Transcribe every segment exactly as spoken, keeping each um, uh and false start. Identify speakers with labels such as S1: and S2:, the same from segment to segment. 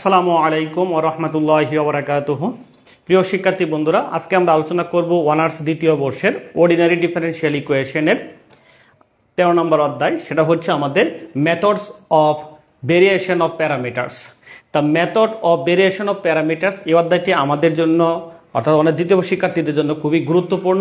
S1: আসসালামু আলাইকুম ওয়া রাহমাতুল্লাহি ওয়া বারাকাতুহু। প্রিয় শিক্ষার্থী বন্ধুরা, আজকে আমরা আলোচনা করব অনার্স দ্বিতীয় বর্ষের অর্ডিনারি ডিফারেনশিয়াল ইকুয়েশনের তেরো নম্বর অধ্যায়। সেটা হচ্ছে আমাদের methods of variation of parameters. The method of variation of parameters এই অধ্যায়টি আমাদের জন্য অর্থাৎ অনার্স দ্বিতীয় শিক্ষার্থীদের জন্য খুবই গুরুত্বপূর্ণ।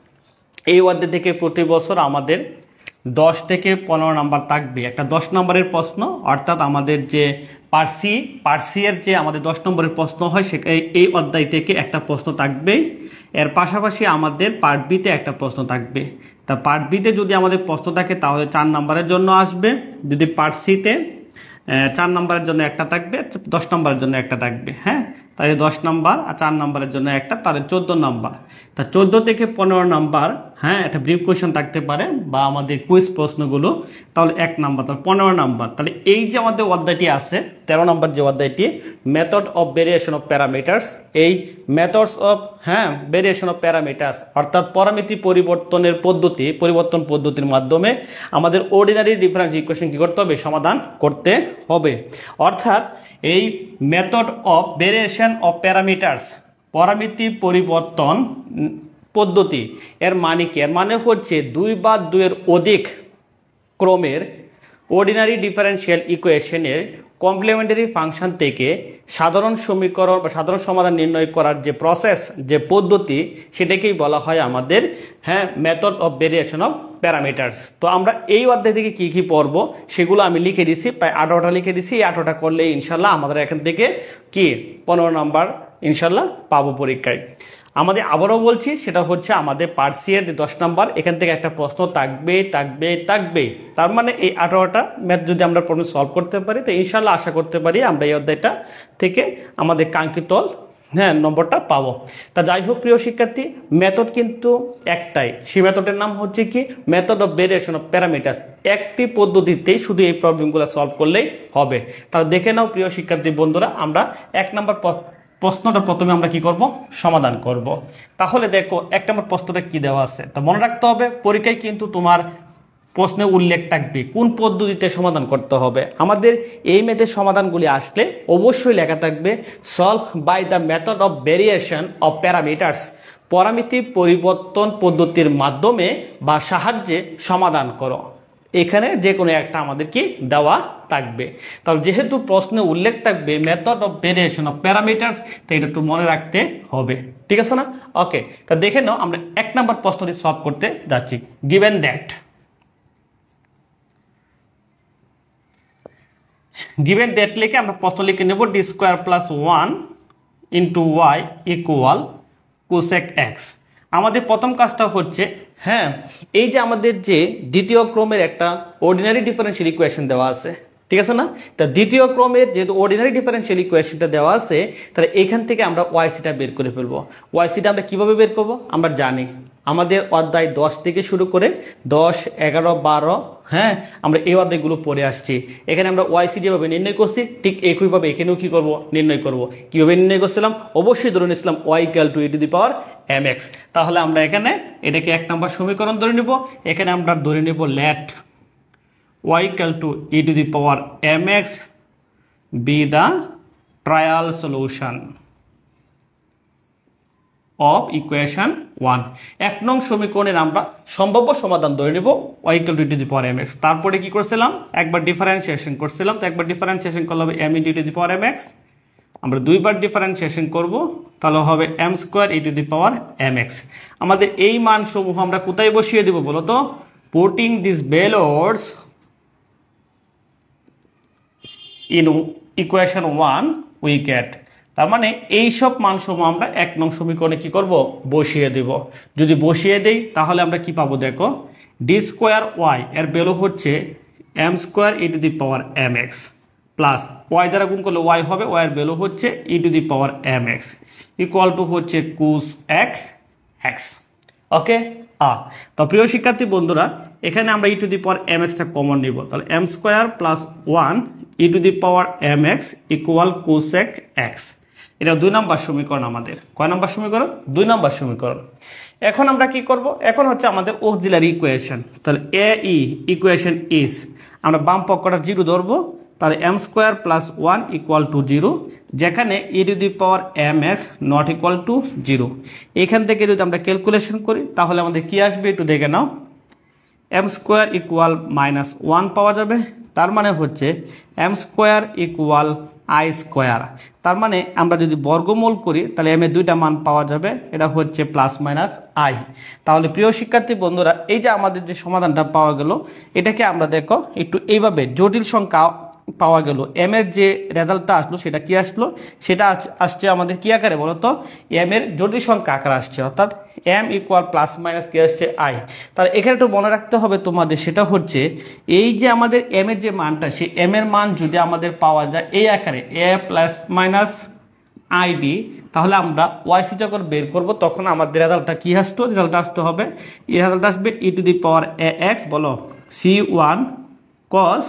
S1: এই অধ্যায় থেকে প্রতি বছর আমাদের দশ থেকে পনেরো নাম্বার থাকবে একটা দশ নম্বরের প্রশ্ন, অর্থাৎ আমাদের যে পার্সি পার্সিয়ের যে আমাদের দশ নম্বরের প্রশ্ন হয় সে এই অধ্যায় থেকে একটা প্রশ্ন থাকবে। এর পাশাপাশি আমাদের পার্ট বিতে একটা প্রশ্ন থাকবে। তা পার্ট বিতে যদি আমাদের প্রশ্ন থাকে তাহলে চার নম্বরের জন্য আসবে, যদি পার্ট সিতে চার নম্বরের জন্য একটা থাকবে, দশ নম্বরের জন্য একটা থাকবে। হ্যাঁ, তাহলে দশ নম্বর আর চার নম্বরের জন্য একটা, তাহলে চোদ্দো নম্বর। তা চোদ্দো থেকে পনেরো নম্বর হ্যাঁ একটা ব্রিফ কোয়েশ্চেন থাকতে পারে বা আমাদের কুইজ প্রশ্নগুলো, তাহলে এক নম্বর, তাহলে পনেরো নম্বর। তাহলে এই যে আমাদের অধ্যায়টি আছে তেরো নম্বর যে অধ্যায়টি method of variation of parameters, এই মেথডস অফ হ্যাঁ ভেরিয়েশন অফ প্যারামিটার্স অর্থাৎ পরামিতি পরিবর্তনের পদ্ধতি পরিবর্তন পদ্ধতির মাধ্যমে আমাদের অর্ডিনারি ডিফারেন্স ইকুয়েশন কি করতে হবে, সমাধান করতে হবে। অর্থাৎ এই method of variation of parameters পরামিতি পরিবর্তন পদ্ধতি এর মানে কি? এর মানে হচ্ছে দুই বা দুইয়ের অধিক ক্রমের অর্ডিনারি ডিফারেনশিয়াল ইকুয়েশনের কমপ্লিমেন্টারি ফাংশন থেকে সাধারণ সমীকরণ বা সাধারণ সমাধান নির্ণয় করার যে প্রসেস, যে পদ্ধতি, সেটাকেই বলা হয় আমাদের হ্যাঁ method of variation of parameters. তো আমরা এই অধ্যায় থেকে কী কী পড়ব সেগুলো আমি লিখে দিছি, প্রায় আঠারোটা লিখে দিছি। এই আঠারোটা করলে ইনশাল্লাহ আমাদের এখান থেকে কি পনেরো নম্বর ইনশাল্লাহ পাবো পরীক্ষায়। আমাদের আবারও বলছি, সেটা হচ্ছে আমাদের পার্সিয়ের দশ নম্বর, এখান থেকে একটা প্রশ্ন থাকবে থাকবে থাকবে। তার মানে এই আঠারোটা ম্যাথ যদি আমরা প্রবলেম সলভ করতে পারি তো ইনশাল্লাহ আশা করতে পারি আমরা এই অধ্যায়টা থেকে আমাদের কাঙ্ক্ষিত হ্যাঁ নম্বরটা পাবো। তা যাই হোক প্রিয় শিক্ষার্থী, মেথড কিন্তু একটাই, সেই মেথডের নাম হচ্ছে কি method of variation of parameters. একটি পদ্ধতিতেই শুধু এই প্রবলেমগুলো সলভ করলেই হবে। তাহলে দেখে নাও প্রিয় শিক্ষার্থী বন্ধুরা, আমরা এক নম্বর প্রশ্নটা প্রথমে আমরা কি করব, সমাধান করব। তাহলে দেখো এক নম্বর প্রশ্নটা কি দেওয়া আছে, তা মনে রাখতে হবে পরীক্ষায় কিন্তু তোমার প্রশ্নে উল্লেখ থাকবে কোন পদ্ধতিতে সমাধান করতে হবে। আমাদের এই ম্যাথের সমাধানগুলি আসলে অবশ্যই লেখা থাকবে solve by the method of variation of parameters, পরামিতি পরিবর্তন পদ্ধতির মাধ্যমে বা সাহায্যে সমাধান করো। এখানে যে কোনো একটা আমাদের কি দেওয়া থাকবে। তাহলে যেহেতু প্রশ্নে উল্লেখ থাকবে method of variation of parameters, তো এটা একটু মনে রাখতে হবে, ঠিক আছে না? ওকে, তা দেখে নাও আমরা এক নম্বর প্রশ্নটি সলভ করতে যাচ্ছি। গিভেন দ্যাট গিভেন দ্যাট লিখে আমরা প্রশ্ন লিখে নেব D square plus one into y equal cosec x. আমাদের প্রথম কাজটা হচ্ছে হ্যাঁ এই যে আমাদের যে দ্বিতীয় ক্রমের একটা অর্ডিনারি ডিফারেনশিয়াল ইকুয়েশন দেওয়া আছে, ঠিক আছে না? তা দ্বিতীয় ক্রমের যেহেতু অর্ডিনারি ডিফারেনশিয়াল ইকুয়েশনটা দেওয়া আছে, তাহলে এখান থেকে আমরা ওয়াইসিটা বের করে ফেলবো। ওয়াইসিটা আমরা কিভাবে বের করব আমরা জানি, আমাদের অধ্যায় দশ থেকে শুরু করে দশ এগারো বারো হ্যাঁ আমরা এই অধ্যায়গুলো পড়ে আসছি। এখানে আমরা ওয়াইসি যেভাবে নির্ণয় করছি ঠিক একইভাবে এখানেও কি করব, নির্ণয় করব। কিভাবে নির্ণয় করছিলাম? অবশ্যই ধরে নিয়েছিলাম y equal to e to the power m x. তাহলে আমরা এখানে এটাকে এক নম্বর সমীকরণ ধরে নিব। এখানে আমরা ধরে নিব let y equal to e to the power mx be the trial solution of equation one. এক নং সমীকরণের আমরা সম্ভাব্য সমাধান ধরে নিব y equal to e to the power mx। তারপরে কি করছিলাম, একবার ডিফারেন্সিয়েশন করছিলাম, তো একবার ডিফারেন্সিয়েশন করলে হবে m into e to the power mx। আমরা দুইবার ডিফারেন্সিয়েশন করব, তাহলে হবে m square e to the power mx। আমাদের এই মান সমূহ আমরা কোথায় বসিয়ে দেব বলো তো? putting these values in equation one we get, তার মানে এই সব মানসমূহ আমরা এক নং সমীকরণে কি করব, বসিয়ে দেব। যদি বসিয়ে দেই তাহলে আমরা কি পাবো দেখো, ডি স্কোয়ার ওয়াই এর ভ্যালু হচ্ছে m square e to the power m x plus y দ্বারা গুণ করলে ওয়াই হবে, ওয়াই এর ভ্যালু হচ্ছে e to the power m x equal to হচ্ছে কোস এক এক্স। ওকে, আ তো প্রিয় শিক্ষার্থী বন্ধুরা, এখানে আমরা e to the power m এক্সটা কমন নিব, তাহলে m square plus one e to the power m x equal cosec x. এটা দুই নম্বর সমীকরণ আমাদের। কয় নম্বর সমীকরণ? দুই নম্বর সমীকরণ। এখন আমরা কি করব, এখন হচ্ছে আমাদের অক্সিলারি ইকুয়েশন। তাহলে এ ই ইকুয়েশন ইজ, আমরা বাম পক্ষটা জিরো ধরবো, তাহলে m square plus one equal to zero, যেখানে e to the power m x not equal to zero. এখান থেকে যদি আমরা ক্যালকুলেশন করি তাহলে আমাদের কি আসবে একটু দেখে নাও। M square equal minus one পাওয়া যাবে, তার মানে হচ্ছে m square equal i square. তার মানে আমরা যদি বর্গমূল করি তাহলে এম এর দুইটা মান পাওয়া যাবে, এটা হচ্ছে প্লাস মাইনাস আই। তাহলে প্রিয় শিক্ষার্থী বন্ধুরা, এই যে আমাদের যে সমাধানটা পাওয়া গেল, এটাকে আমরা দেখো একটু এইভাবে জটিল সংখ্যা পাওয়া গেল, এম এর যে রেজাল্টটা আসলো সেটা কি আসলো, সেটা আসছে আমাদের কি আকারে বলতো, এম এর জটিল সংখ্যা আকারে আসছে, অর্থাৎ এম ইকুয়াল প্লাস মাইনাস কি আসছে আই। তাহলে এখানে একটু মনে রাখতে হবে তোমাদের, সেটা হচ্ছে এই যে আমাদের এম এর যে মানটা, সেই এম এর মান যদি আমাদের পাওয়া যায় এই আকারে a plus minus i d, তাহলে আমরা ওয়াইসি যখন বের করবো তখন আমাদের রেজাল্টটা কি আসতো, রেজাল্ট আসতে হবে, এই রেজাল্ট আসবে e to the power a x বলো সি ওয়ান কস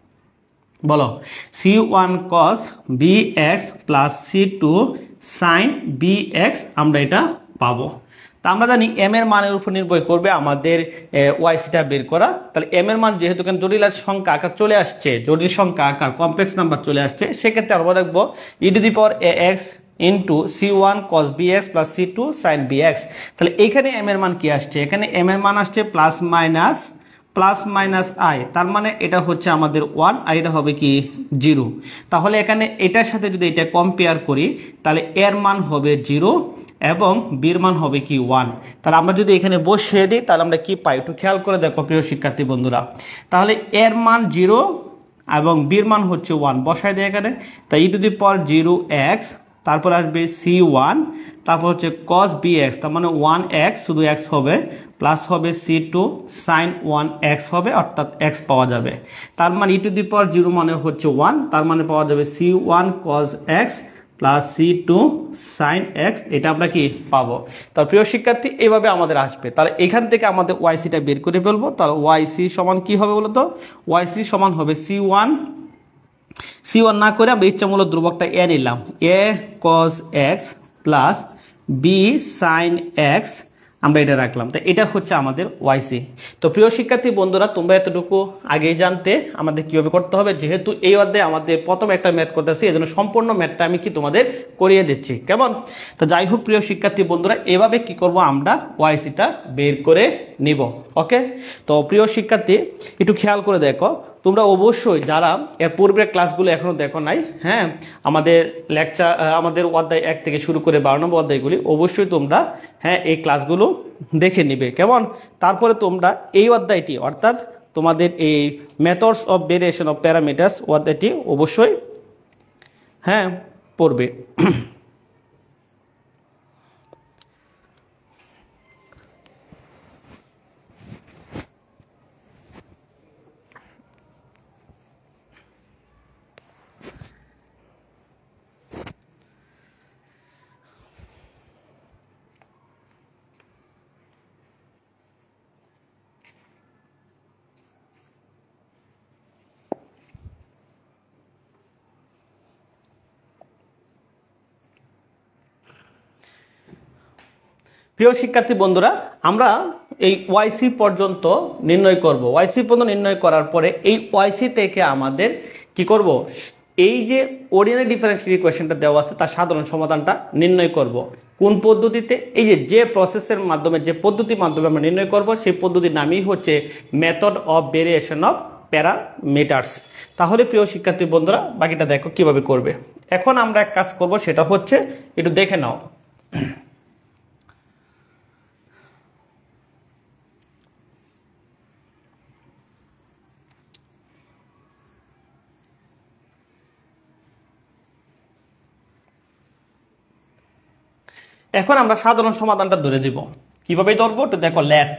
S1: বলো c one cos b x plus c two sine b x, আমরা এটা পাবো। তা আমরা জানি এম এর মানের উপর নির্ভর করবে আমাদের ওয়াইসিটা বের করা। তাহলে এম এর মান যেহেতু জটিল সংখ্যা আকার চলে আসছে, জটিল সংখ্যা আকার কমপ্লেক্স নাম্বার চলে আসছে, সেক্ষেত্রে আমরা দেখবো e to the power a x into c one cos b x plus c two sine b x. তাহলে এইখানে এম এর মান কি আসছে, এখানে এম এর মান আসছে plus minus plus minus i, তার মানে এটা হচ্ছে আমাদের ওয়ান আর এটা হবে কি জিরো। তাহলে এখানে এটার সাথে যদি এটা কম্পেয়ার করি তাহলে এর মান হবে জিরো এবং বির মান হবে কি ওয়ান। তাহলে আমরা যদি এখানে বসিয়ে দিই তাহলে আমরা কি পাই, একটু খেয়াল করে দেখো প্রিয় শিক্ষার্থী বন্ধুরা। তাহলে এর মান জিরো এবং বির মান হচ্ছে ওয়ান, বসায় দেয় এখানে। তাই e to the power zero x, তারপর আসবে সি ওয়ান, তারপর হচ্ছে কস বি এক্স, তার মানে ওয়ান এক্স শুধু এক্স হবে, প্লাস হবে c two sine one x হবে, অর্থাৎ এক্স পাওয়া যাবে। তার মানে ই টু দি পাওয়ার জিরো মানে হচ্ছে ওয়ান, তার মানে পাওয়া যাবে c one cos x plus c two sine x, এটা আমরা কি পাবো। তার প্রিয় শিক্ষার্থী এইভাবে আমাদের আসবে। তাহলে এখান থেকে আমাদের ওয়াইসিটা বের করে ফেলবো। তাহলে ওয়াইসি সমান কি হবে বলতো, ওয়াইসি সমান হবে সি ওয়ান, সি ওয়ান না করে আমরা ইচ্ছামূলক ধ্রুবকটা এ নিলাম, এ cos x plus B sine x, আমরা এটা রাখলাম। তো এটা হচ্ছে আমাদের ওয়াইসি। তো প্রিয় শিক্ষার্থী বন্ধুরা, তোমরা এতটুকু আগেই জানতে আমাদের কিভাবে করতে হবে, যেহেতু এই অধ্যায়ে আমাদের প্রথম একটা ম্যাথ করতেছি, এই জন্য সম্পূর্ণ ম্যাথটা আমি কি তোমাদের করিয়ে দিচ্ছি, কেমন। তো যাই হোক প্রিয় শিক্ষার্থী বন্ধুরা, এভাবে কি করব, আমরা ওয়াইসিটা বের করে নিব। ওকে, তো প্রিয় শিক্ষার্থী একটু খেয়াল করে দেখো, তোমরা অবশ্যই যারা এর পূর্বের ক্লাসগুলো এখনো দেখো নাই, হ্যাঁ, আমাদের লেকচার আমাদের অধ্যায় এক থেকে শুরু করে বারো নম্বর অধ্যায়গুলি অবশ্যই তোমরা হ্যাঁ এই ক্লাসগুলো দেখে নিবে, কেমন। তারপরে তোমরা এই অধ্যায়টি অর্থাৎ তোমাদের এই methods of variation of parameters অধ্যায়টি অবশ্যই হ্যাঁ পড়বে। প্রিয় শিক্ষার্থী বন্ধুরা, আমরা এই ওয়াইসি পর্যন্ত নির্ণয় করব। ওয়াইসি পর্যন্ত নির্ণয় করার পরে এই ওয়াইসি থেকে আমাদের কি করব, এই যে অর্ডিনারি ডিফারেনশিয়াল ইকুয়েশনটা দেওয়া আছে তার সাধারণ সমাধানটা নির্ণয় করব। কোন পদ্ধতিতে, এই যে যে প্রসেসের মাধ্যমে, যে পদ্ধতির মাধ্যমে আমরা নির্ণয় করব, সেই পদ্ধতির নামই হচ্ছে method of variation of parameters. তাহলে প্রিয় শিক্ষার্থী বন্ধুরা, বাকিটা দেখো কিভাবে করবে। এখন আমরা এক কাজ করব, সেটা হচ্ছে একটু দেখে নাও। এখন আমরা সাধারণ সমাধানটা ধরে দিব। কিভাবে ধরবো তো দেখো, let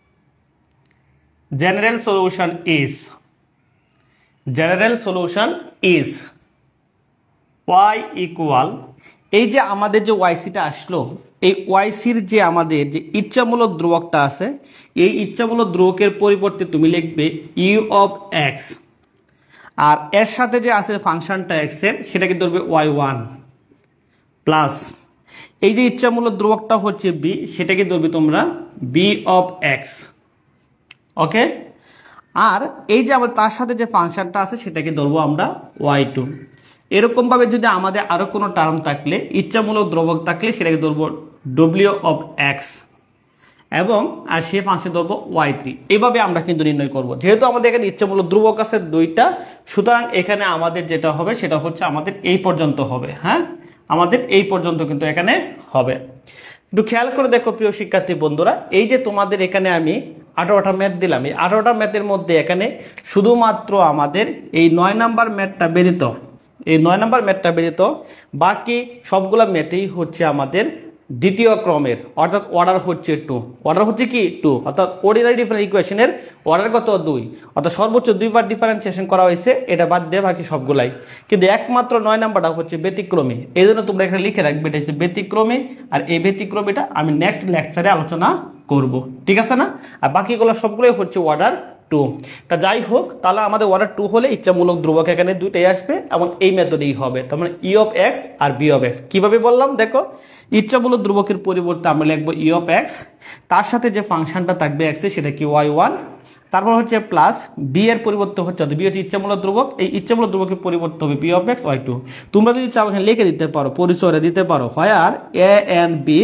S1: general solution is general solution is y equal, এই যে আমাদের যে ওয়াইসিটা আসলো, এই ওয়াইসির যে আমাদের যে ইচ্ছামূলক ধ্রুবকটা আছে, এই ইচ্ছামূলক ধ্রুবকের পরিবর্তে তুমি লিখবে ইউ অফ এক্স, আর এর সাথে যে আছে ফাংশনটা এক্স এর, সেটাকে ধরবে ওয়াই ওয়ান প্লাস এই যে ইচ্ছামূলক ধ্রুবকটা হচ্ছে বি, সেটাকে ধরবে তোমরা বি অফ এক্স। ওকে, আর এই যে আবার তার সাথে যে ফাংশনটা আছে সেটাকে ধরবো আমরা ওয়াই টু। এরকমভাবে যদি আমাদের আরও কোনো টার্ম থাকলে, ইচ্ছামূলক দ্রবক থাকলে সেটাকে ধরবো ডব্লিউ অফ এক্স এবং আর সে ফাংশন ধরবো ওয়াই থ্রি। এইভাবে আমরা কিন্তু নির্ণয় করব। যেহেতু আমাদের এখানে ইচ্ছামূলক ধ্রুবক আছে দুইটা, সুতরাং এখানে আমাদের যেটা হবে সেটা হচ্ছে আমাদের এই পর্যন্ত হবে। হ্যাঁ, আমাদের এই পর্যন্ত কিন্তু এখানে হবে। একটু খেয়াল করে দেখো প্রিয় শিক্ষার্থী বন্ধুরা, এই যে তোমাদের এখানে আমি আঠারোটা ম্যাথ দিলাম, এই আঠারোটা ম্যাথের মধ্যে এখানে শুধুমাত্র আমাদের এই নয় নাম্বার ম্যাথটা ব্যতীত, এই নয় নাম্বার ম্যাথটা ব্যতীত বাকি সবগুলো ম্যাথেই হচ্ছে আমাদের দ্বিতীয় ক্রমের, অর্থাৎ অর্ডার হচ্ছে টু। অর্ডার হচ্ছে কি টু, অর্থাৎ অর্ডিনারি ডিফারেন্স ইকুয়েশনের অর্ডার কত দুই, অর্থাৎ সর্বোচ্চ দুইবার ডিফারেন্সিয়েশন করা হয়েছে, এটা বাদ দিয়ে বাকি সবগুলাই। কিন্তু একমাত্র নয় নাম্বারটা হচ্ছে ব্যতিক্রমী, এই জন্য তোমরা এখানে লিখে রাখবে এটা হচ্ছে ব্যতিক্রমী। আর এই ব্যতিক্রমীটা আমি নেক্সট লেকচারে আলোচনা করব, ঠিক আছে না? আর বাকিগুলো সবগুলোই হচ্ছে অর্ডার টু। তা যাই হোক, তাহলে আমাদের অর্ডার টু হলে ইচ্ছামূলক ধ্রুবক এখানে দুইটাই আসবে এবং এই মেথডেই হবে। তার মানে ই অফ এক্স আর বি অফ এক্স। কীভাবে বললাম দেখো, ইচ্ছামূলক ধ্রুবকের পরিবর্তে আমরা লিখবো ই অফ এক্স, তার সাথে যে ফাংশনটা থাকবে এক্সে সেটা কি ওয়াই ওয়ান, তারপর হচ্ছে প্লাস বি এর পরিবর্তে হচ্ছে, বি হচ্ছে ইচ্ছামূলক ধ্রুবক, এই ইচ্ছামূলক ধ্রুবকের পরিবর্তে হবে v of x y two. তোমরা যদি চাও এখানে লিখে দিতে পারো, পরিচয় দিতে পারো, হয় আর A and B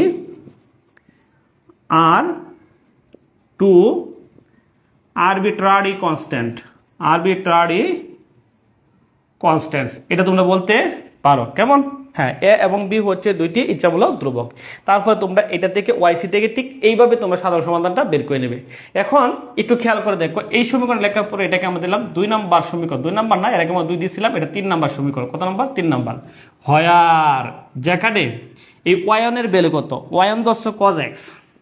S1: are two arbitrary constant, arbitrary constants, এটা তোমরা বলতে পারো। কেমন? হ্যাঁ, এ এবং বি হচ্ছে দুইটি ইচ্ছামূলক ধ্রুবক। তারপরে তোমরা এটা থেকে ওয়াইসি থেকে ঠিক এইভাবে তোমরা সাধারণ সমাধানটা বের করে নেবে। এখন একটু খেয়াল করে দেখো, এই সমীকরণ লেখার পরে এটাকে আমরা দিলাম দুই নাম্বার সমীকরণ, দুই নাম্বার না, এর আগে আমরা দুই দিয়েছিলাম, এটা তিন নাম্বার সমীকরণ। কত নাম্বার? তিন নাম্বার। হয়ার যেখানে এই ওয়ায়নের ভ্যালু কত, ওয়ায়ন দশ কজ এক্স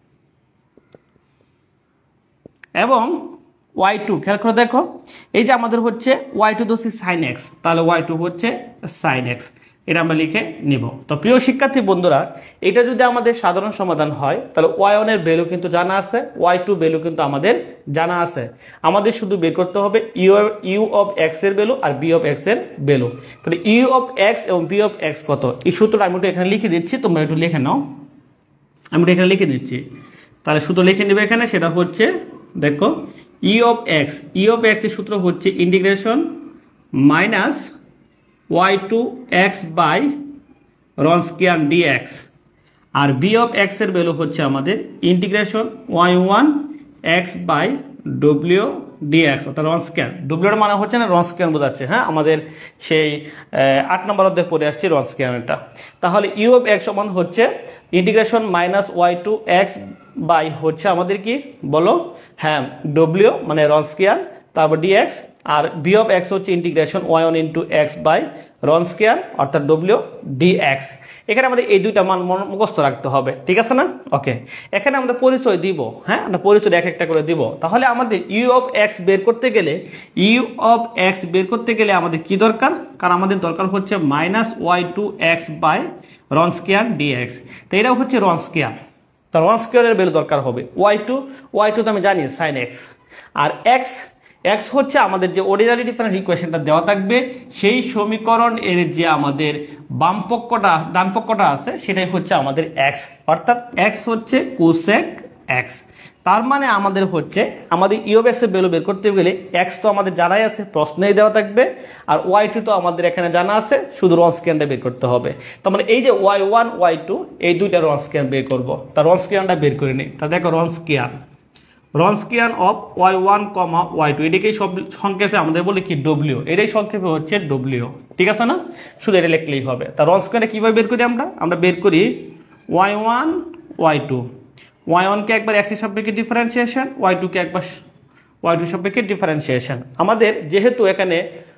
S1: এবং ওয়াই টু, খেয়াল করে দেখো, এই যে আমাদের হচ্ছে ওয়াই টু দোষী সাইন এক্স, তাহলে ওয়াই টু হচ্ছে সাইন এক্স, এটা আমরা লিখে নিব। তো প্রিয় শিক্ষার্থী বন্ধুরা, এটা যদি আমাদের সাধারণ সমাধান হয় তাহলে ওয়াই ওয়ানের ভ্যালু কিন্তু জানা আছে, ওয়াই টু ভ্যালু কিন্তু আমাদের জানা আছে। আমাদের শুধু বের করতে হবে ইউ ইউ অফ এক্স এর ভ্যালু আর বি অফ এক্স এর ভ্যালু। তাহলে ইউ অফ এক্স এবং বি অফ এক্স কত, এই সূত্রটা আমি একটু এখানে লিখে দিচ্ছি, তোমরা একটু লিখে নাও, আমি এখানে লিখে দিচ্ছি। তাহলে সূত্র লিখে নেবে এখানে, সেটা হচ্ছে দেখো u of x, E of x এর সূত্র হচ্ছে integration minus y two x by Wronskian d x, আর বি অফ এক্স এর ভ্যালু হচ্ছে আমাদের integration y one x by W d x, অর্থাৎ রন স্কয়ার। ডব্লিউর মানে হচ্ছে না রন স্কয়ার বোঝাচ্ছে। হ্যাঁ, আমাদের সেই আট নম্বর অধ্যায়ে পড়ে আসছে রন স্কয়ারটা। তাহলে ইউ অফ এক্স সমান হচ্ছে integration minus y two x by হচ্ছে আমাদের কি বলো, হ্যাঁ ডব্লিউ মানে রন স্কয়ার, তারপর ডিএক্স, আর বি অফ এক্স হচ্ছে integration y one into x by Wronskian অর্থাৎ ডব্লিউ ডিএক্স। এখানে আমাদের এই দুইটা মান মুখস্থ রাখতে হবে, ঠিক আছে না? ওকে, এখানে আমাদের পরিচয় দিব। হ্যাঁ, আমরা পরিচয় এক একটা করে দিব। তাহলে আমাদের ইউ অফ এক্স বের করতে গেলে, ইউ অফ এক্স বের করতে গেলে আমাদের কি দরকার? কারণ আমাদের দরকার হচ্ছে minus y two x by Wronskian d x. তো এটাও হচ্ছে রন স্কয়ার, তো রন স্কয়ারের ভ্যালু দরকার হবে ওয়াই টু, ওয়াই টু তো আমি জানি সাইন এক্স, আর এক্স এক্স হচ্ছে আমাদের যে অর্ডিনারি ডিফারেন্স ইকুয়েশনটা দেওয়া থাকবে সেই সমীকরণ এর যে আমাদের বাম পক্ষটা ডান পক্ষটা আছে সেটাই হচ্ছে আমাদের এক্স, অর্থাৎ এক্স হচ্ছে কোসেক এক্স। তার মানে আমাদের হচ্ছে আমাদের ইউ অফ এক্স এর ভ্যালু বের করতে গেলে এক্স তো আমাদের জানাই আছে, প্রশ্নেই দেওয়া থাকবে, আর ওয়াই টু তো আমাদের এখানে জানা আছে, শুধু রন স্কয়ারটা বের করতে হবে। তার মানে এই যে ওয়াই ওয়ান ওয়াই টু এই দুইটা রন স্কয়ার বের করবো, তার রন স্কয়ারটা বের করে নিই। তা দেখো Wronskian, Wronskian of y one comma y two, এটাকেই সব সংক্ষেপে আমাদের বলে কি ডব্লিউ, এটাই সংক্ষেপে হচ্ছে ডব্লিউ, ঠিক আছে না? শুধু এটা লিখলেই হবে। তা রন স্কয়ারটা কীভাবে বের করি আমরা? আমরা বের করি y one y two, y ওয়ানকে একবার এক্সের সাপেক্ষে ডিফারেন্সিয়েশন, ওয়াই টুকে একবার ওয়াই টু সাপেক্ষে ডিফারেন্সিয়েশন। আমাদের যেহেতু এখানে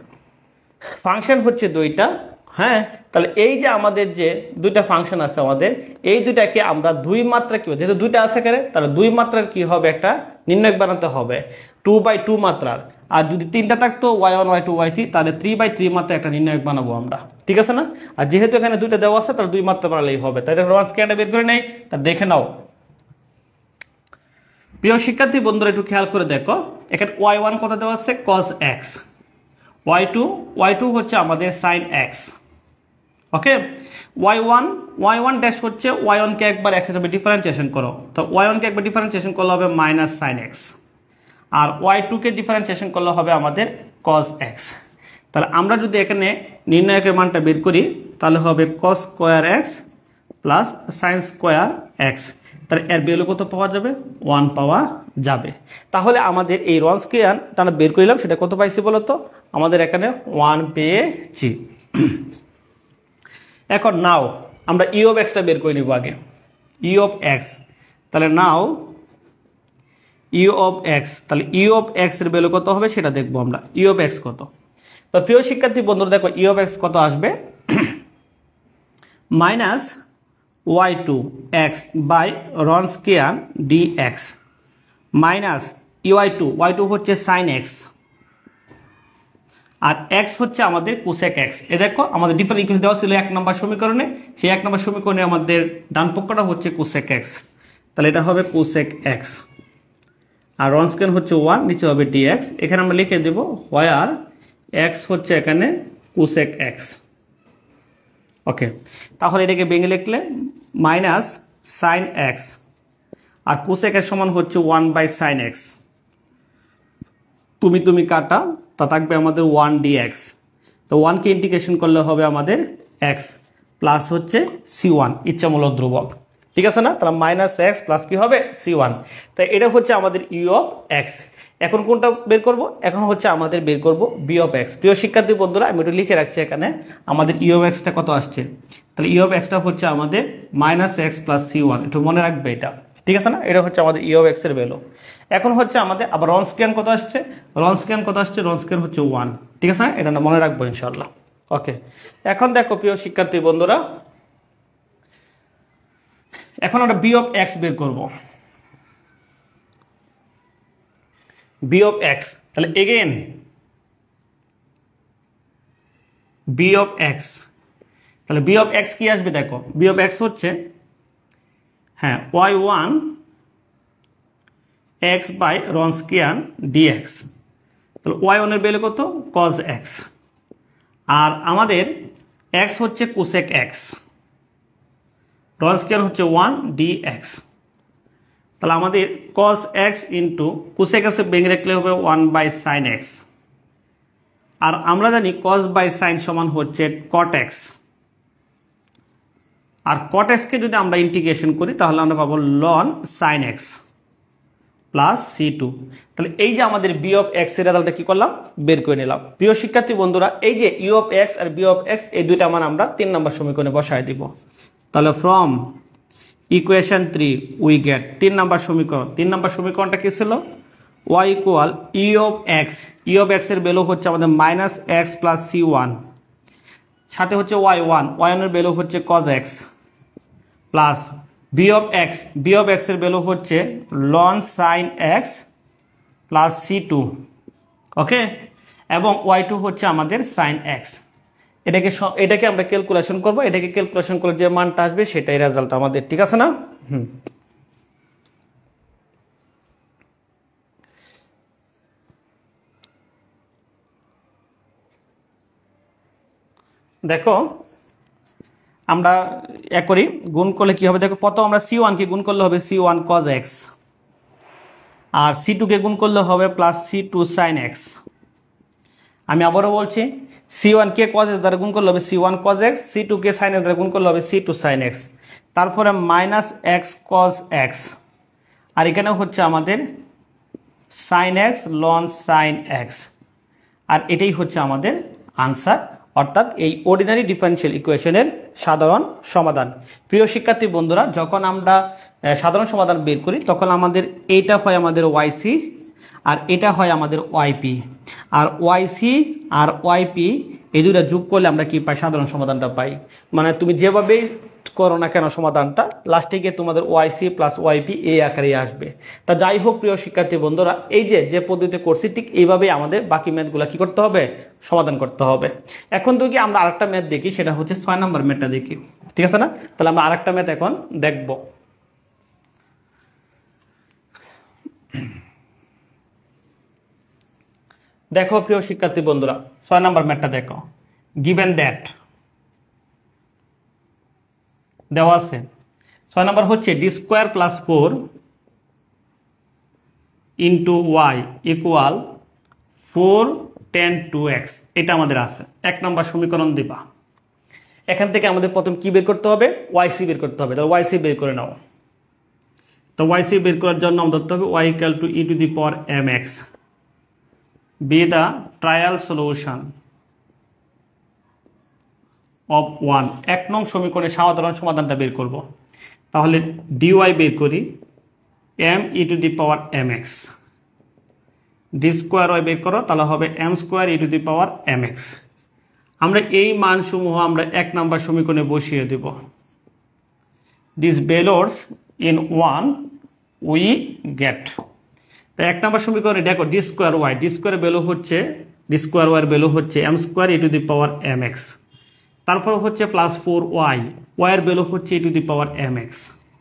S1: ফাংশন হচ্ছে দুইটা, হ্যাঁ, তাহলে এই যে আমাদের যে দুইটা ফাংশন আছে আমাদের, এই দুইটাকে আমরা দুই মাত্রা কি, যেহেতু দুইটা আছে এখানে, তাহলে দুই মাত্রার কি হবে একটা নির্ণয় বানাতে হবে টু বাই টু মাত্রার। আর যদি তিনটা থাকতো y one y two y three, তাহলে থ্রি বাই থ্রি মাত্রা একটা নির্ণয় বানাবো আমরা, ঠিক আছে না? আর যেহেতু এখানে দুইটা দেওয়া আছে তাহলে দুই মাত্রা বানালেই হবে। তাহলে রন স্কয়ারটা বের করে নেই, তা দেখে নাও। প্রিয় শিক্ষার্থী বন্ধুরা একটু খেয়াল করে দেখো, এখানে ওয়াই ওয়ান কত দেওয়া আছে? Cos x, y two y two হচ্ছে আমাদের sine x, okay. Y one y one dash হচ্ছে ওয়াই ওয়ানকে একবার এক্স হিসাবে ডিফারেন্সিয়েশন করো, তো ওয়াই ওয়ানকে একবার ডিফারেন্সিয়েশন করলে হবে মাইনাস সাইন এক্স, আর ওয়াই টু কে ডিফারেন্সিয়েশন করলে হবে আমাদের কস এক্স। তাহলে আমরা যদি এখানে নির্ণায়কের মানটা বের করি তাহলে হবে cos square x plus sine square x. তাহলে এর ভ্যালু কত পাওয়া যাবে? ওয়ান পাওয়া যাবে। তাহলে আমাদের এই রনস্কিয়ানটা আমরা বের করলাম, সেটা কত পাইছি বলতো? আমাদের এখানে ওয়ান পেয়েছি। এখন নাও আমরা ই অফ এক্সটা বের করে নিব আগে, ই অফ এক্স। তাহলে নাও ই অফ এক্স, তাহলে ই অফ এক্স এর ভ্যালু কত হবে সেটা দেখবো আমরা। ই অফ এক্স কত? তো প্রিয় শিক্ষার্থী বন্ধুরা দেখো ই অফ এক্স কত আসবে, minus y two x by Wronskian D x minus y two, y two হচ্ছে সাইন এক্স আর এক্স হচ্ছে আমাদের কোসেক এক্স। এ দেখো আমাদের ডিফারেন্ট ইকুয়েশন দেওয়া ছিল এক নম্বর সমীকরণে, সেই এক নম্বর সমীকরণে আমাদের ডান পক্ষটা হচ্ছে কোসেক এক্স, তাহলে এটা হবে কোসেক এক্স আর রনস্কিয়ান হচ্ছে ওয়ান, নিচে হবে ডিএক্স। এখানে আমরা লিখে দেব হোয়ার এক্স হচ্ছে এখানে কোসেক এক্স। ওকে, তাহলে এটাকে ভেঙে লিখলে মাইনাস সাইন এক্স আর কোসেক এর সমান হচ্ছে ওয়ান বাই সাইন এক্স, তুমি তুমি কাটা, তা থাকবে আমাদের ওয়ান ডিএক্স। তো ওয়ানকে ইন্টিগ্রেশন করলে হবে আমাদের এক্স প্লাস হচ্ছে সি ওয়ান ইচ্ছামূলক ধ্রুবক, ঠিক আছে না? তাহলে মাইনাস এক্স প্লাস কি হবে? C one. তাই এটা হচ্ছে আমাদের ইউ অফ এক্স। এখন কোনটা বের করব? এখন হচ্ছে আমাদের বের করব বি অফ এক্স। প্রিয় শিক্ষার্থী বন্ধুরা আমি একটু লিখে রাখছি এখানে আমাদের ইউ অফ এক্সটা কত আসছে। তাহলে ইউ অফ এক্সটা হচ্ছে আমাদের minus x plus c one, একটু মনে রাখবে এটা, ঠিক আছে না? এটা হচ্ছে আমাদের ইউ অফ এক্স এর ভ্যালু। এখন হচ্ছে আমাদের আবার রনস্কিয়ান কত আসছে, রনস্কিয়ান কত আসছে, রনস্কিয়ান হচ্ছে ওয়ান, ঠিক আছে না? এটা না মনে রাখবো ইনশাল্লাহ। ওকে, এখন দেখো প্রিয় শিক্ষার্থী বন্ধুরা, এখন আমরা বি অফ এক্স বের করব, বি অফ এক্স। তাহলে এগেন বি অফ এক্স, তাহলে বি অফ এক্স কি আসবে দেখো, বি অফ এক্স হচ্ছে হ্যাঁ y one x by Wronskian d x. তাহলে ওয়াই ওয়ান এর ভ্যালু কত? কজ এক্স আর আমাদের এক্স হচ্ছে কোসেক এক্স, রনস্কিয়ান হচ্ছে ওয়ান ডিএক্স। তাহলে আমাদের cos x into cosec x ভেঙে রাখলে হবে ওয়ান বাই সাইন এক্স আর আমরা জানি কস বাই সাইন সমান হচ্ছে কট এক্স আর কট এক্সকে যদি আমরা ইন্টিগ্রেশন করি তাহলে আমরা পাবো ln sine x plus c two. তাহলে এই যে আমাদের বি অফ এক্স এর রেজাল্টটা কি করলাম? বের করে নিলাম। প্রিয় শিক্ষার্থী বন্ধুরা এই যে ইউ অফ এক্স আর বি অফ এক্স এই দুইটা মান আমরা তিন নম্বর সমীকরণে বসায় দিব। তাহলে from equation three we get তিন নম্বর সমীকরণ। তিন নম্বর সমীকরণটা কি ছিল? Y equal e of x, E of x এর ভ্যালু হচ্ছে আমাদের minus x plus c one, সাথে হচ্ছে ওয়াই ওয়ান, ওয়াই ওয়ান এর ভ্যালু হচ্ছে cos x plus b of x, b of x এর ভ্যালু হচ্ছে ln sine x plus c two. Okay, এবং ওয়াই টু হচ্ছে আমাদের সাইন এক্স। এটাকে এটাকে আমরা ক্যালকুলেশন করব, এটাকে ক্যালকুলেশন করে যে মানটা আসবে সেটাই রেজাল্ট আমাদের, ঠিক আছে না? হুম, দেখো আমরা এক করি, গুণ করলে কি হবে দেখো, প্রথম আমরা সি ওয়ানকে গুণ করলে হবে সি ওয়ান কজ এক্স আর সি টুকে গুণ করলে হবে plus c two sine x. আমি আবারও বলছি, সি ওয়ান কে কজ এক্স দ্বারা গুণ করলে হবে c one cos x, c two কে সাইন এক্স দ্বারা গুণ করলে হবে সি টু সাইন এক্স, তারপরে মাইনাস এক্স কজ এক্স আর এখানে হচ্ছে আমাদের sine x ln sine x আর এটাই হচ্ছে আমাদের আনসার, অর্থাৎ এই অর্ডিনারি ডিফারেনশিয়াল ইকুয়েশনের সাধারণ সমাধান। প্রিয় শিক্ষার্থী বন্ধুরা যখন আমরা সাধারণ সমাধান বের করি তখন আমাদের এইটা হয় আমাদের ওয়াইসি আর এটা হয় আমাদের ওয়াইপি আর ওয়াইসি আর ওয়াইপি এই দুইটা যোগ করলে আমরা কি পাই? সাধারণ সমাধানটা পাই। মানে তুমি যেভাবেই করো না কেন সমাধানটা লাস্টে গিয়ে তোমাদের ওয়াইসি প্লাস ওয়াইপি এই আকারে আসবে। তা যাই হোক প্রিয় শিক্ষার্থী বন্ধুরা এই যে যে পদ্ধতিতে করছি ঠিক এইভাবেই আমাদের বাকি ম্যাথগুলো কি করতে হবে? সমাধান করতে হবে। এখন তো কি আমরা আরেকটা ম্যাথ দেখি, সেটা হচ্ছে ছয় নম্বর ম্যাথটা দেখি, ঠিক আছে না? তাহলে আমরা আরেকটা ম্যাথ এখন দেখব। দেখো প্রিয় শিক্ষার্থী বন্ধুরা ছয় নম্বর ম্যাথটা দেখো, গিভেন দ্যাট দেওয়া আছে ছয় নম্বর হচ্ছে D square plus four into y equal four tan two x, এটা আমাদের আছে। এক নম্বর সমীকরণ দিবা। এখান থেকে আমাদের প্রথম কি বের করতে হবে? ওয়াইসি বের করতে হবে। তাহলে ওয়াইসি বের করে নাও। তো ওয়াইসি বের করার জন্য আমাদের ধরতে হবে y equal to e to the power m x be the trial solution of one. এক নং সমীকরণের সাধারণ সমাধানটা বের করব। তাহলে ডিওয়াই বের করি m e to the power m x, D square y বের করো, তাহলে হবে m square e to the power m x. আমরা এই মানসমূহ আমরা এক নাম্বার সমীকরণে বসিয়ে দেব। This values in one we get. তো এক নাম্বার সমীকরণে দেখো D square y, D square value হচ্ছে ডি স্কোয়ার ওয়াই ভ্যালু হচ্ছে m square e to the power m x, তারপর হচ্ছে প্লাস ফোর ওয়াই, ওয়াইয়ের ভ্যালু হচ্ছে e to the power m x,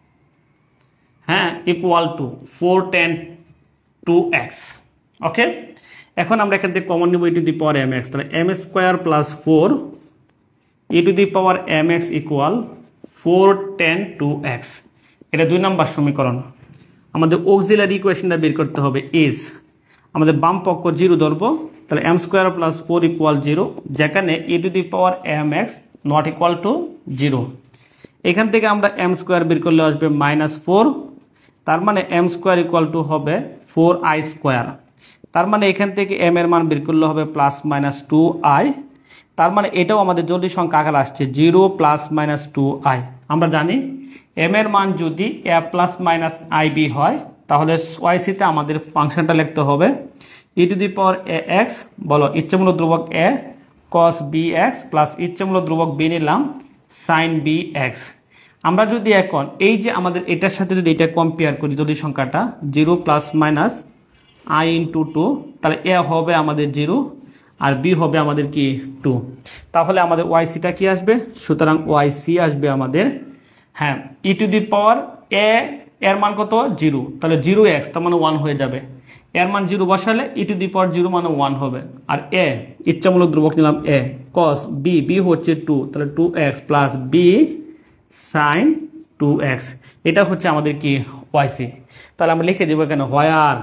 S1: হ্যাঁ, equal to four tan two x. Okay, এখন আমরা এখান থেকে কমন নিব e to the power m x, তাহলে m square plus four e to the power m x equal four tan two x. এটা দুই নম্বর সমীকরণ। আমাদের অক্সিলারি ইকুয়েশনটা বের করতে হবে ইজ, আমাদের বাম পক্ষ জিরো ধরবো, তাহলে m square plus four equal zero, যেখানে e to the power m x not equal to zero. এখান থেকে আমরা এম স্কোয়ার বের করলে আসবে মাইনাস ফোর, তার মানে এম স্কোয়ার ইকুয়াল টু হবে ফোর আই স্কোয়ার। তার মানে এখান থেকে এম এর মান বের করলে হবে প্লাস মাইনাস টু আই। তার মানে এটাও আমাদের জটিল সংখ্যা আকারে আসছে zero plus minus two i. আমরা জানি এম এর মান যদি a plus minus i b হয়, তাহলে ওয়াইসিতে আমাদের ফাংশনটা লিখতে হবে ই to the power a x, বলো ইচ্ছামূলক ধ্রুবক a cos b x plus ইচ্ছামূলক ধ্রুবক বি নিলাম সাইন বি এক্স। আমরা যদি এখন এই যে আমাদের এটার সাথে যদি এটা কম্পেয়ার করি জটিল সংখ্যাটা zero plus minus i into two, তাহলে এ হবে আমাদের জিরো আর বি হবে আমাদের কি টু। তাহলে আমাদের ওয়াইসিটা কি আসবে? সুতরাং ওয়াইসি আসবে আমাদের, হ্যাঁ, ই টু দি পাওয়ার এ এর মান কত? জিরো, তাহলে জিরো এক্স, তার মানে ওয়ান হয়ে যাবে। এর মান জিরো বসালে e to the power zero মানে ওয়ান হবে। আর এ ইচ্ছামূলক ধ্রুবক নিলাম এ, কস বি, বি হচ্ছে টু, তাহলে two x plus B sine two x. এটা হচ্ছে আমাদের কি ওয়াইসি। তাহলে আমরা লিখে দেবো এখানে where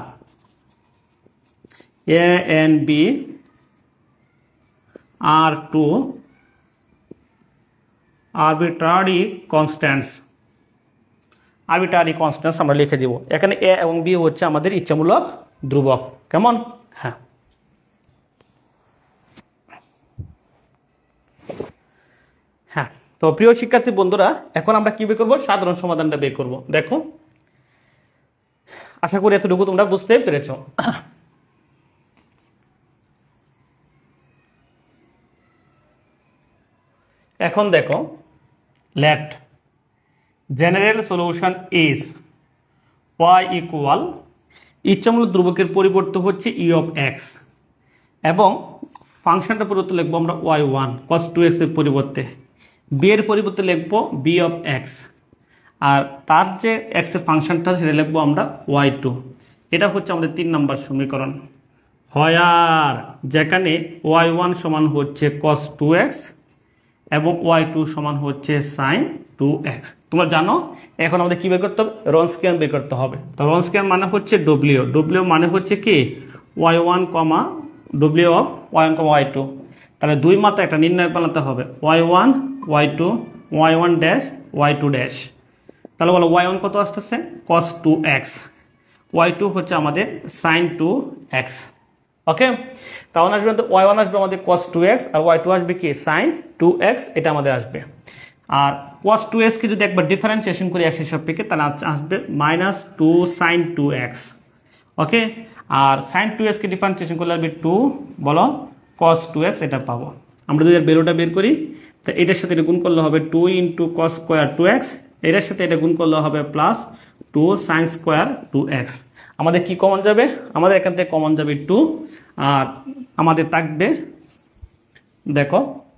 S1: a and b are two arbitrary constants, arbitrary constants আমরা লিখে দিব। এখানে এ এবং বি হচ্ছে আমাদের ইচ্ছামূলক ধ্রুবক। কেমন? হ্যাঁ, হ্যাঁ। তো প্রিয় শিক্ষার্থী বন্ধুরা, এখন আমরা কি বের করবো? সাধারণ সমাধানটা বের করব। দেখো, আশা করি এতটুকু তোমরা বুঝতে পেরেছ। এখন দেখো, let general solution is y equal, ইচ্ছামূলক ধ্রুবকের পরিবর্তে হচ্ছে ই অফ এক্স এবং ফাংশনটা পরিবর্তে লিখবো আমরা y one cos two x এর পরিবর্তে, বি এর পরিবর্তে লিখবো বি অফ এক্স, আর তার যে এক্স এর ফাংশনটা সেটা লিখবো আমরা ওয়াই টু। এটা হচ্ছে আমাদের তিন নম্বর সমীকরণ। হোয়ার যেখানে ওয়াই ওয়ান সমান হচ্ছে কস টু এক্স এবং ওয়াই টু সমান হচ্ছে সাইন টু এক্স। তোমরা জানো এখন আমাদের কি বের করতে হবে? রনস্কিয়ান বের করতে হবে। তো রনস্কিয়ান মানে হচ্ছে ডব্লিউ, ডব্লিউ মানে হচ্ছে কি y one comma W of y one comma y two. তাহলে দুই মাত্রা একটা নির্ণয় বানাতে হবে, y one y two y one dash y two dash. তাহলে বলো ওয়াই ওয়ান কত আসতেছে? Cos two x, y two হচ্ছে আমাদের সাইন টু এক্স। ওকে, তাহলে আসবে ওয়াই ওয়ান আসবে আমাদের কস টু এক্স আর ওয়াই টু আসবে কি সাইন টু এক্স, এটা আমাদের আসবে। আর কস টু এক্সকে যদি একবার ডিফারেন্সিয়েশন করি এক্সের সাপেক্ষে, তাহলে আসবে minus two sine two x. Okay, আর সাইন টু এক্সকে ডিফারেন্সিয়েশন করলে আসবে টু, বলো কস টু এক্স, এটা পাবো। আমরা যদি বেরোটা বের করি, তো এটার সাথে এটা গুণ করলে হবে two into cos square two x, এটার সাথে এটা গুণ করলে হবে plus two sine square two x. আমাদের কি কমন যাবে? আমাদের এখান থেকে কমন যাবে টু, আর আমাদের থাকবে, দেখো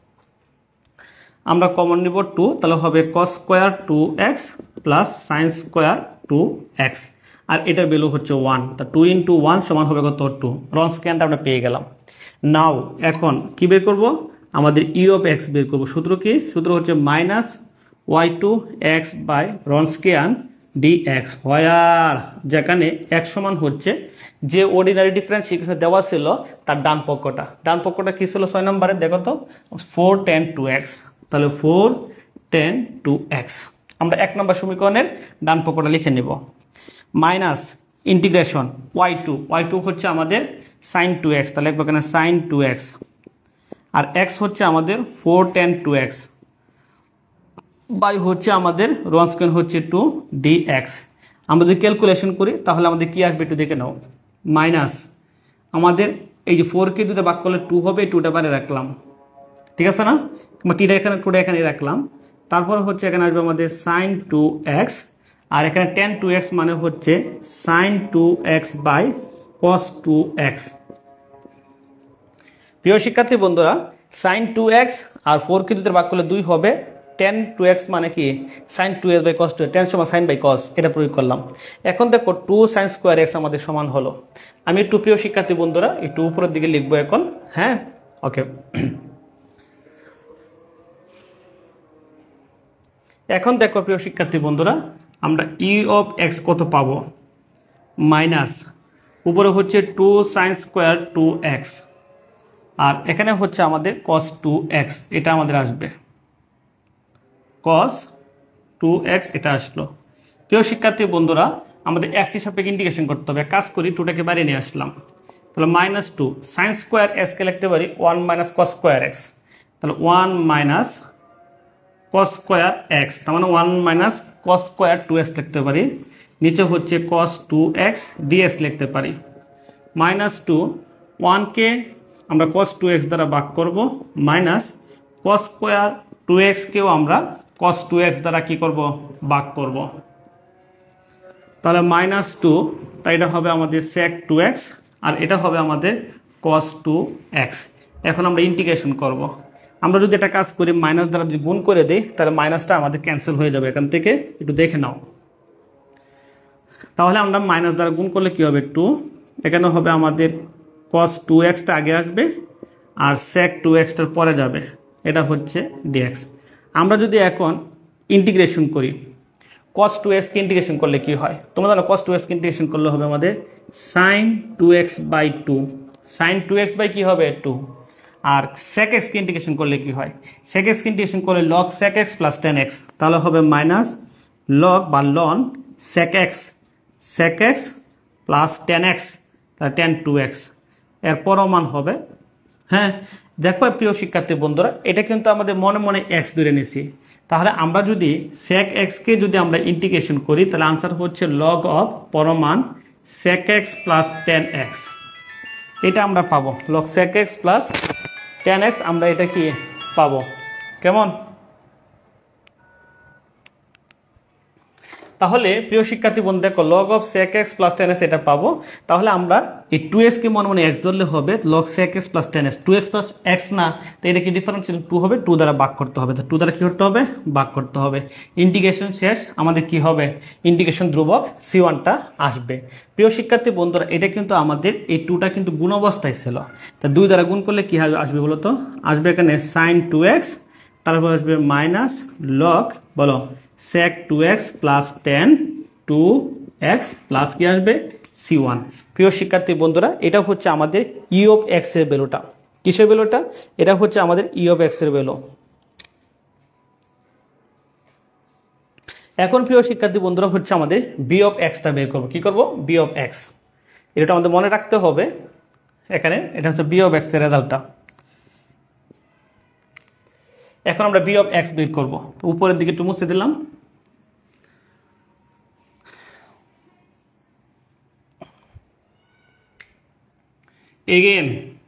S1: আমরা কমন নিব টু, তাহলে হবে cos square two x plus sine square two x, আর এটার ভ্যালু হচ্ছে ওয়ান। তা টু ইন্টু ওয়ান সমান হবে কত? টু। রনস্কিয়ানটা আমরা পেয়ে গেলাম। নাও এখন কি বের করব? আমাদের ই অফ এক্স বের করবো। সূত্র কি? সূত্র হচ্ছে minus y two x by Wronskian dx, where যেখানে x সমান হচ্ছে যে অর্ডিনারি ডিফারেন্স ইকুয়েশন দেওয়া ছিল তার ডান পক্ষটা। ডান পক্ষটা কি ছিল ছয় নম্বরে দেখো তো, ফোর টেন টু এক্স। তাহলে ফোর টেন টু এক্স আমরা এক নম্বর সমীকরণের ডান পক্ষটা লিখে নেব। Minus integration y two, y two হচ্ছে আমাদের সাইন টু এক্স, তাহলে লিখবো এখানে সাইন টু এক্স, আর এক্স হচ্ছে আমাদের four tan two x, by হচ্ছে আমাদের রোমান স্কয়ার হচ্ছে টু ডিএক্স। আমরা যদি ক্যালকুলেশন করি তাহলে আমাদের কি আসবে একটু দেখে নাও। মাইনাস আমাদের এই যে ফোর কে দুটো ভাগ করলে টু হবে, টুটা বারে রাখলাম, ঠিক আছে না, টিটা এখানে টুটা এখানে রাখলাম। তারপর হচ্ছে এখানে আসবে আমাদের সাইন টু এক্স, আর এখানে টেন টু এক্স মানে হচ্ছে sine two x by cos two x. প্রিয় শিক্ষার্থী বন্ধুরা, সাইন টু এক্স আর ফোর কে দুটো ভাগ করলে দুই হবে, টেন টু এক্স মানে কি sine two x by cos two, tan সমান সাইন বাই কস, এটা প্রয়োগ করলাম। এখন দেখো টু সাইন স্কোয়ার এক্স আমাদের সমান হলো। আমি একটু প্রিয় শিক্ষার্থী বন্ধুরা একটু উপরের দিকে লিখবো এখন, হ্যাঁ ওকে। এখন দেখো প্রিয় শিক্ষার্থী বন্ধুরা, আমরা ই অফ এক্স কত পাবো, মাইনাস উপরে হচ্ছে two sine square two x, আর এখানে হচ্ছে আমাদের কস টু এক্স, এটা আমাদের আসবে কস টু এক্স, এটা আসলো। প্রিয় শিক্ষার্থী বন্ধুরা, আমাদের এক্স হিসাবে ইন্টিগ্রেশন করতে হবে। কাজ করি, টুটাকে বাইরে নিয়ে আসলাম, তাহলে মাইনাস টু সাইন স্কোয়ার এক্সকে লিখতে পারি one minus cos square x, তাহলে one minus cos square x, তার মানে one minus cos square two x লিখতে পারি। নিচে হচ্ছে কস টু এক্স ডিএক্স লিখতে পারি। মাইনাস টু ওয়ানকে আমরা কস টু এক্স দ্বারা ভাগ করব, মাইনাস কস স্কোয়ার টু এক্সকেও আমরা কস টু এক্স দ্বারা কি করব, ভাগ করব। তাহলে মাইনাস টু, তাই এটা হবে আমাদের সেক টু এক্স, আর এটা হবে আমাদের কস টু এক্স। এখন আমরা ইন্টিগ্রেশন করব। আমরা যদি এটা কাজ করি মাইনাস দ্বারা যদি গুণ করে দিই তাহলে মাইনাসটা আমাদের ক্যান্সেল হয়ে যাবে এখান থেকে, একটু দেখে নাও। তাহলে আমরা মাইনাস দ্বারা গুণ করলে কি হবে, টু, এখানে হবে আমাদের কস টু এক্সটা আগে আসবে আর সেক টু এক্সটার পরে যাবে, এটা হচ্ছে ডিএক্স। আমরা যদি এখন ইন্টিগ্রেশন করি, কস টু এক্সকে ইন্টিগ্রেশন করলে কি হয় তোমরা জানো, কস টু এক্সকে ইন্টিগ্রেশন করলে হবে আমাদের sine two x by two, sine two x by কি হবে টু, আর সেক এক্সকে ইন্টিগ্রেশন করলে কি হয়, সেক এক্সকে ইন্টিগ্রেশন করলে log sec x plus tan x, তাহলে হবে মাইনাস লগ বা ln sec x, sec x plus tan x, তাহলে টেন টু এক্স, এর পরমান হবে। হ্যাঁ দেখো প্রিয় শিক্ষার্থী বন্ধুরা, এটা কিন্তু আমাদের মনে মনে এক্স ধরে নিছি, তাহলে আমরা যদি সেক এক্সকে যদি আমরা ইন্টিগ্রেশন করি তাহলে আনসার হচ্ছে লগ অফ পরমান sec x plus tan x, এটা আমরা পাবো log sec x plus tan x, আমরা এটা কি পাবো, কেমন? তাহলে প্রিয় শিক্ষার্থী বন্ধু দেখো log of sec x plus tan x এটা পাবো। তাহলে আমরা এই টু এক্স কে মনে মনে এক্স ধরলে হবে log sec x plus tan x, two x plus x না, তো এটা কি ডিফারেন্স টু হবে, টু দ্বারা ভাগ করতে হবে, তো টু দ্বারা কি করতে হবে, ভাগ করতে হবে। ইন্টিগ্রেশন শেষ, আমাদের কি হবে, ইন্টিগ্রেশন ধ্রুবক সি ওয়ানটা আসবে। প্রিয় শিক্ষার্থী বন্ধুরা, এটা কিন্তু আমাদের এই টুটা কিন্তু গুণ অবস্থায় ছিল, তা দুই দ্বারা গুণ করলে কি আসবে বলো তো, আসবে এখানে সাইন টু এক্স, তারপর আসবে মাইনাস লগ বলো sec two x plus tan two x plus কি আসবে সি ওয়ান। প্রিয় শিক্ষার্থী বন্ধুরা, এটা হচ্ছে আমাদের ই অফ এক্স এর ভ্যালুটা, কিসের ভ্যালুটা, এটা হচ্ছে আমাদের ই অফ এক্স এর ভ্যালু। এখন প্রিয় শিক্ষার্থী বন্ধুরা হচ্ছে আমাদের বি অফ এক্সটা বের করবো, কি করব, বি অফ এক্স, এটা আমাদের মনে রাখতে হবে। এখানে এটা হচ্ছে বি অফ এক্স এর রেজাল্টটা। এখন আমরা বি অফ এক্স বের করবো, তো উপরের দিকে একটু মুছে দিলাম। Again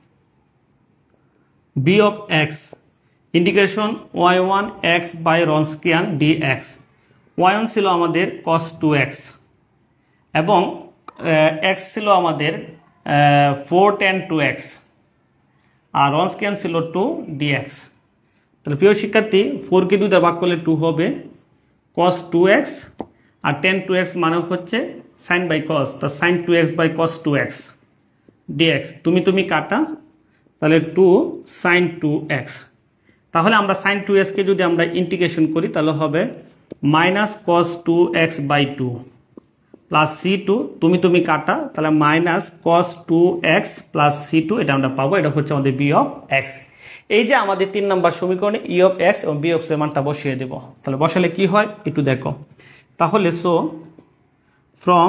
S1: B of x integration y one x by Wronskian D x, y one ছিল আমাদের কস টু এক্স এবং এক্স ছিল আমাদের ফোর টেন টু এক্স, আর রনস্কিয়ান ছিল টু ডি এক্স। তাহলে প্রিয় শিক্ষার্থী, ফোর কে দুই দ্বারা ভাগ করলে টু হবে কস টু এক্স, আর টেন টু এক্স মানে হচ্ছে সাইন বাই কস, তা sine two x by cos two x dx, তুমি তুমি কাটা, তাহলে টু সাইন টু এক্স। তাহলে আমরা সাইন টু এক্সকে যদি আমরা ইন্টিগ্রেশন করি তাহলে হবে minus cos two x by two plus c two, তুমি তুমি কাটা, তাহলে minus cos two x plus c two, এটা আমরা পাবো। এটা হচ্ছে আমাদের বি অফ এক্স। এই যে আমাদের তিন নম্বর সমীকরণে ই অফ এক্স এবং বি অফ এর মানটা বসিয়ে দেব। তাহলে বসালে কি হয় একটু দেখো। তাহলে so from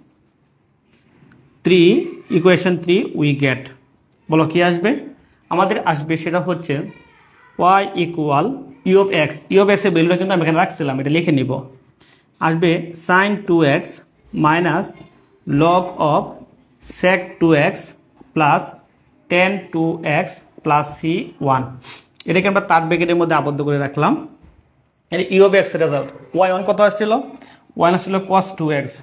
S1: three equation three we get, বলো কি আসবে? আমাদের আসবে সেটা হচ্ছে y equal e of x. E of এক্সের ভ্যালুটা কিন্তু আমি এখানে রাখছিলাম, এটা লিখে নিব। আসবে sine two x minus log of sec two x plus tan two x plus c one. এটাকে আমরা তার ব্র্যাকেটের মধ্যে আবদ্ধ করে রাখলাম। এটা ই অফ এক্সের রেজাল্ট। ওয়াই ওয়ান কত আসছিল? ওয়ান আসছিল কস টু এক্স।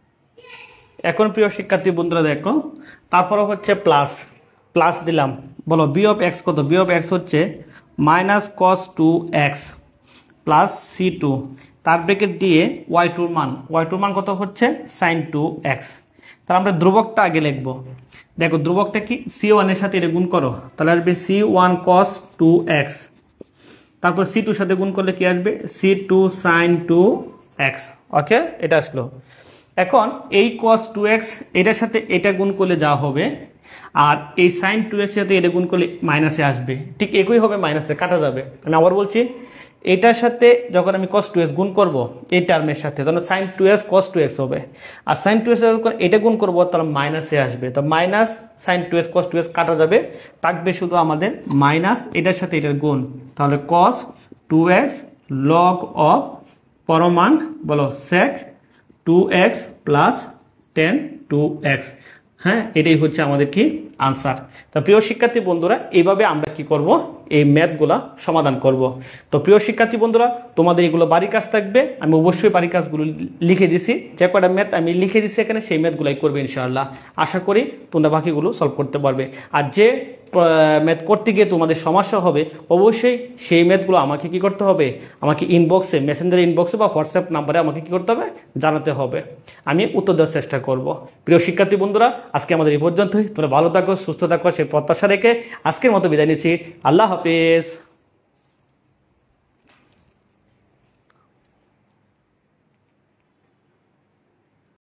S1: এখন প্রিয় শিক্ষার্থী বন্ধুরা দেখো, তারপরে হচ্ছে প্লাস প্লাস দিলাম। বলো বি অফ এক্স কত? বি অফ এক্স হচ্ছে minus cos two x plus c two, তার ব্র্যাকেট দিয়ে ওয়াই টুর মান। ওয়াই টুর মান কত হচ্ছে? Sine two x. তাহলে আমরা ধ্রুবকটা আগে লিখবো। দেখো ধ্রুবকটা কি? সি ওয়ানের সাথে এটা গুণ করো, তাহলে আসবে c one cos two x. তারপর সি টুর সাথে গুণ করলে কি আসবে? C two sine two x. Okay, এটা আসলো। এখন এই কস টু এক্স এটার সাথে এটা গুণ করলে যা হবে, আর এই সাইন টু এর সাথে এটা গুণ করলে মাইনাসে আসবে, ঠিক একই হবে, মাইনাসে কাটা যাবে। আমি আবার বলছি, এটার সাথে যখন আমি কস টু এক্স গুণ করবো এই টার্মের সাথে, তখন sine two x cos two x হবে। আর সাইন টু এক্স যখন এটা গুণ করবো তাহলে মাইনাসে আসবে। তো minus sine two x cos two x কাটা যাবে, থাকবে শুধু আমাদের মাইনাস এটার সাথে এটার গুণ। তাহলে cos two x log of পরমান, বলো sec two x plus tan two x. হ্যাঁ, এটাই হচ্ছে আমাদের কি আনসার। তো প্রিয় শিক্ষার্থী বন্ধুরা, এইভাবে আমরা কি করব? এই ম্যাথগুলা সমাধান করব। তো প্রিয় শিক্ষার্থী বন্ধুরা, তোমাদের এগুলো বাড়ির কাজ থাকবে। আমি অবশ্যই বাড়ির কাজগুলো লিখে দিছি, যে কটা ম্যাথ আমি লিখে দিছি এখানে সেই ম্যাথগুলাই করবে ইনশাআল্লাহ। আশা করি তোমরা বাকিগুলো সলভ করতে পারবে। আর যে ম্যাথ করতে গিয়ে তোমাদের সমস্যা হবে, অবশ্যই সেই ম্যাথগুলো আমাকে কি করতে হবে? আমাকে ইনবক্সে, মেসেঞ্জার ইনবক্সে বা হোয়াটসঅ্যাপ নাম্বারে আমাকে কি করতে হবে? জানাতে হবে। আমি উত্তর দেওয়ার চেষ্টা করব। প্রিয় শিক্ষার্থী বন্ধুরা, আজকে আমাদের এই পর্যন্তই। তোমরা ভালো থাকো, সুস্থ থাকো, সেই প্রত্যাশা রেখে আজকের মতো বিদায় নিচ্ছি। আল্লাহ হাফিজ।